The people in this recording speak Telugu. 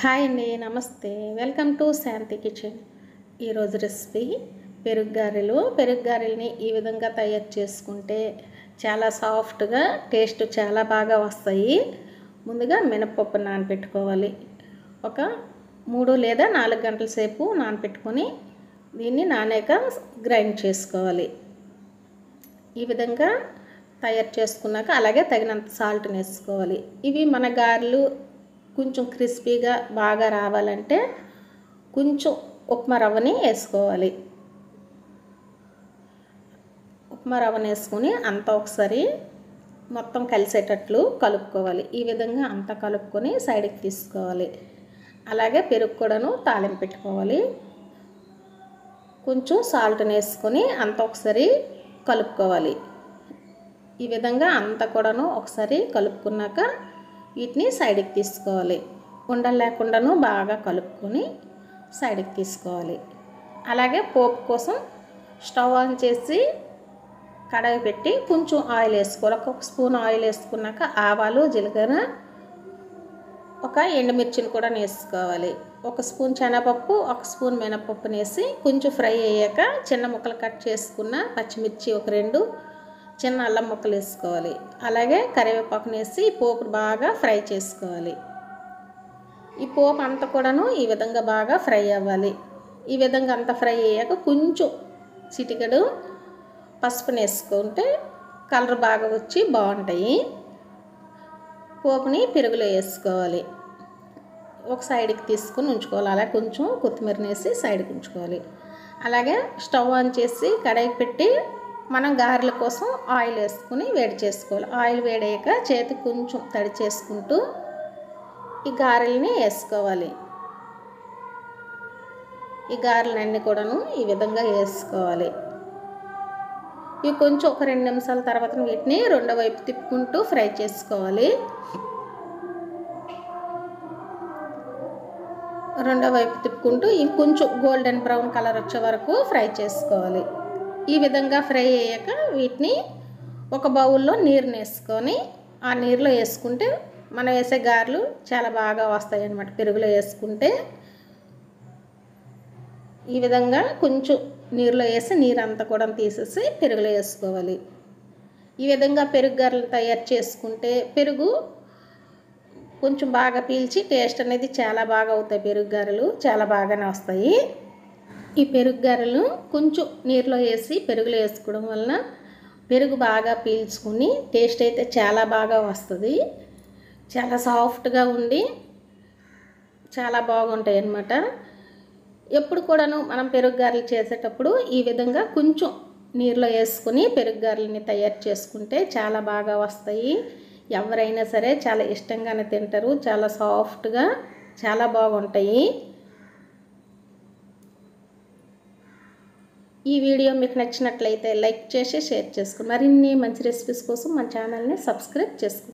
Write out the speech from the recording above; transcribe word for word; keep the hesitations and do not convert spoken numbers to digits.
హాయ్ అండి, నమస్తే. Welcome to Shanti kitchen. ఈరోజు రెసిపీ పెరుగు గారెలు. పెరుగు గారెల్ని ఈ విధంగా తయారు చేసుకుంటే చాలా సాఫ్ట్గా, టేస్ట్ చాలా బాగా వస్తాయి. ముందుగా మినపప్పు నానబెట్టుకోవాలి. ఒక మూడు లేదా నాలుగు గంటల సేపు నానబెట్టుకొని దీన్ని నానాక గ్రైండ్ చేసుకోవాలి. ఈ విధంగా తయారు చేసుకున్నాక అలాగే తగినంత సాల్ట్ని వేసుకోవాలి. ఇవి మన గారెలు కొంచెం క్రిస్పీగా బాగా రావాలంటే కొంచెం ఉప్మా రవ్వని వేసుకోవాలి. ఉప్మా రవ్వని వేసుకొని అంతా ఒకసారి మొత్తం కలిసేటట్లు కలుపుకోవాలి. ఈ విధంగా అంతా కలుపుకొని సైడ్కి తీసుకోవాలి. అలాగే పెరుగు కూడాను తాలింపు పెట్టుకోవాలి. కొంచెం సాల్ట్ని వేసుకొని అంతా ఒకసారి కలుపుకోవాలి. ఈ విధంగా అంతా కూడాను ఒకసారి కలుపుకున్నాక వీటిని సైడ్కి తీసుకోవాలి. ఉండలు లేకుండాను బాగా కలుపుకొని సైడ్కి తీసుకోవాలి. అలాగే పోపు కోసం స్టవ్ ఆన్ చేసి కడాయి పెట్టి కొంచెం ఆయిల్ వేసుకోవాలి. ఒక స్పూన్ ఆయిల్ వేసుకున్నాక ఆవాలు, జీలకర్ర, ఒక ఎండుమిర్చిని కూడా వేసుకోవాలి. ఒక స్పూన్ శనగపప్పు, ఒక స్పూన్ మినపప్పుని వేసి కొంచెం ఫ్రై అయ్యాక చిన్న ముక్కలు కట్ చేసుకున్న పచ్చిమిర్చి ఒక రెండు, చిన్న అల్లం ముక్కలు వేసుకోవాలి. అలాగే కరివేపాకుని వేసి పోపు బాగా ఫ్రై చేసుకోవాలి. ఈ పోపు అంతా కూడాను ఈ విధంగా బాగా ఫ్రై అవ్వాలి. ఈ విధంగా అంతా ఫ్రై అయ్యాక కొంచెం చిటికెడు పసుపుని వేసుకుంటే కలర్ బాగా వచ్చి బాగుంటాయి. పోపుని పెరుగులో వేసుకోవాలి. ఒక సైడ్కి తీసుకొని ఉంచుకోవాలి. అలాగే కొంచెం కొత్తిమీరని వేసి సైడ్కి ఉంచుకోవాలి. అలాగే స్టవ్ ఆన్ చేసి కడాయి పెట్టి మనం గారెల కోసం ఆయిల్ వేసుకుని వేడి చేసుకోవాలి. ఆయిల్ వేడయ్యాక చేతికి కొంచెం తడి చేసుకుంటూ ఈ గారెల్ని వేసుకోవాలి. ఈ గారెలన్నీ కూడాను ఈ విధంగా వేసుకోవాలి. ఇవి కొంచెం ఒక రెండు నిమిషాల తర్వాత వీటిని రెండో వైపు తిప్పుకుంటూ ఫ్రై చేసుకోవాలి. రెండో వైపు తిప్పుకుంటూ ఇవి కొంచెం గోల్డెన్ బ్రౌన్ కలర్ వచ్చే వరకు ఫ్రై చేసుకోవాలి. ఈ విధంగా ఫ్రై అయ్యాక వీటిని ఒక బౌల్లో నీరుని వేసుకొని ఆ నీరులో వేసుకుంటే మనం వేసే గారెలు చాలా బాగా వస్తాయి అన్నమాట. పెరుగులో వేసుకుంటే ఈ విధంగా కొంచెం నీరులో వేసి నీరు అంతా కూడా తీసేసి పెరుగులో వేసుకోవాలి. ఈ విధంగా పెరుగు గారెలు తయారు చేసుకుంటే పెరుగు కొంచెం బాగా పీల్చి టేస్ట్ అనేది చాలా బాగా అవుతాయి. పెరుగు గారెలు చాలా బాగానే వస్తాయి. ఈ పెరుగు గారెలు కొంచెం నీరులో వేసి పెరుగులో వేసుకోవడం వలన పెరుగు బాగా పీల్చుకుని టేస్ట్ అయితే చాలా బాగా వస్తుంది. చాలా సాఫ్ట్గా ఉండి చాలా బాగుంటాయి అన్నమాట. ఎప్పుడు కూడాను మనం పెరుగు గారెలు చేసేటప్పుడు ఈ విధంగా కొంచెం నీరులో వేసుకుని పెరుగు గారెలని తయారు చేసుకుంటే చాలా బాగా వస్తాయి. ఎవరైనా సరే చాలా ఇష్టంగానే తింటారు. చాలా సాఫ్ట్గా చాలా బాగుంటాయి. ఈ వీడియో మీకు నచ్చినట్లయితే లైక్ చేసి షేర్ చేసుకోండి. మరిన్ని మంచి రెసిపీస్ కోసం మన ఛానల్ని సబ్స్క్రైబ్ చేసుకోండి.